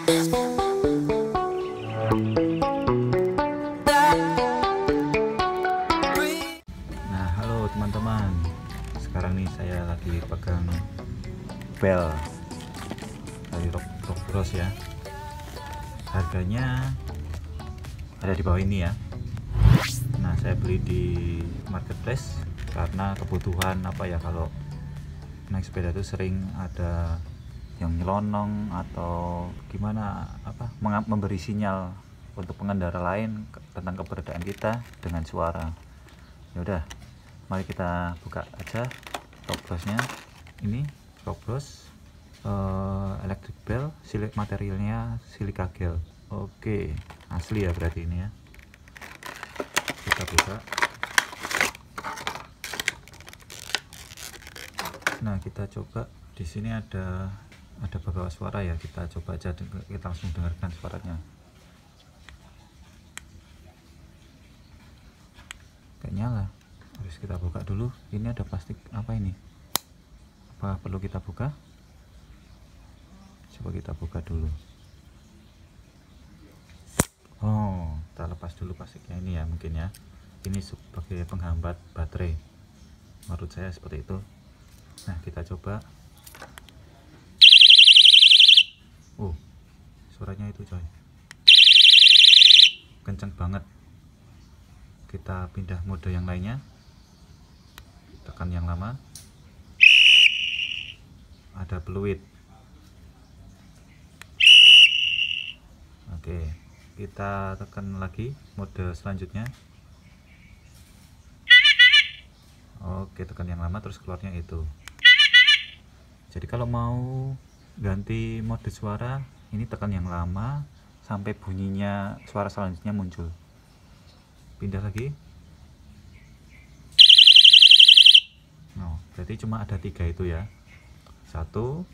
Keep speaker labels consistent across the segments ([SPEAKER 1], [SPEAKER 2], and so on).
[SPEAKER 1] Nah, halo teman-teman. Sekarang nih saya lagi pegang bel dari Rock Bros ya. Harganya ada di bawah ini ya. Nah, saya beli di marketplace karena kebutuhan apa ya, kalau naik sepeda itu sering ada yang nyelonong atau gimana, apa, memberi sinyal untuk pengendara lain tentang keberadaan kita dengan suara. Ya udah, mari kita buka aja Rock Brosnya. Ini Rock Bros electric bell, materialnya silika gel. Oke, asli ya berarti ini ya. Kita buka. Nah, kita coba. Di sini ada beberapa suara ya, kita coba aja, kita langsung dengarkan suaranya. Kayak nyala. Harus kita buka dulu. Ini ada plastik apa ini? Apa perlu kita buka? Coba kita buka dulu. Oh, kita lepas dulu plastiknya ini ya, mungkin ya. Ini sebagai penghambat baterai. Menurut saya seperti itu. Nah, kita coba. Suaranya itu coy, kenceng banget. Kita pindah mode yang lainnya, tekan yang lama, ada peluit. Oke, kita tekan lagi mode selanjutnya. Oke, tekan yang lama terus keluarnya itu. Jadi kalau mau ganti mode suara, ini tekan yang lama sampai bunyinya suara selanjutnya muncul. Pindah lagi. Oh, berarti cuma ada 3 itu ya. 1,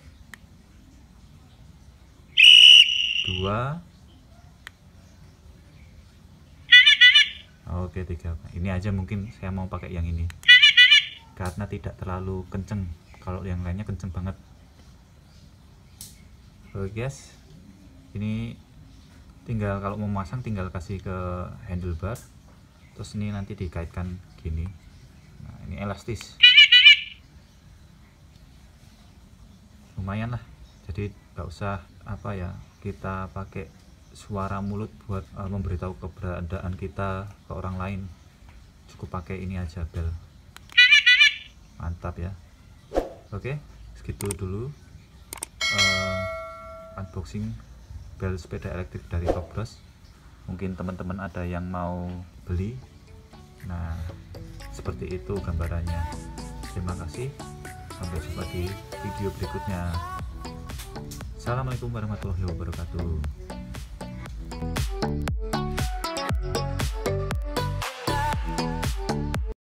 [SPEAKER 1] 2, oke 3. Ini aja mungkin saya mau pakai yang ini karena tidak terlalu kenceng. Kalau yang lainnya kenceng banget. Oke guys, ini tinggal kalau mau masang tinggal kasih ke handlebar, terus ini nanti dikaitkan gini. Nah, ini elastis, lumayan lah. Jadi nggak usah apa ya, kita pakai suara mulut buat memberitahu keberadaan kita ke orang lain. Cukup pakai ini aja, bel. Mantap ya. Oke, segitu dulu unboxing bel sepeda elektrik dari Rock Bros. Mungkin teman-teman ada yang mau beli. Nah, seperti itu gambarannya. Terima kasih, sampai jumpa di video berikutnya. Assalamualaikum warahmatullahi wabarakatuh.